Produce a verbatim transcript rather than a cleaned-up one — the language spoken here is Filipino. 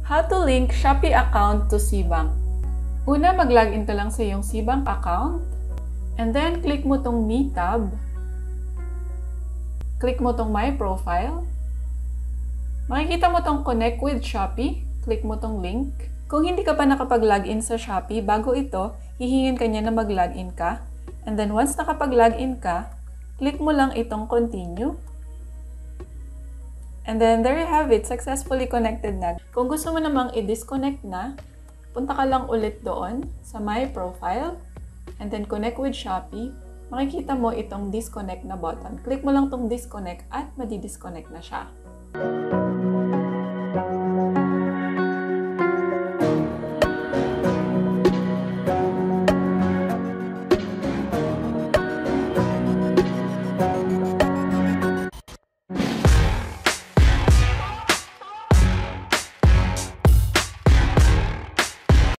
How to link Shopee account to Cbank. Una, mag-login ka lang sa iyong Cbank account. And then, click mo tong Me tab. Click mo tong My Profile. Makikita mo tong Connect with Shopee. Click mo tong link. Kung hindi ka pa nakapag-login sa Shopee, bago ito, hihingin ka niya na mag-login ka. And then, once nakapag-login ka, click mo lang itong Continue. And then, there you have it. Successfully connected na. Kung gusto mo namang i-disconnect na, punta ka lang ulit doon sa My Profile. And then, Connect with Shopee. Makikita mo itong Disconnect na button. Click mo lang itong Disconnect at madi-disconnect na siya.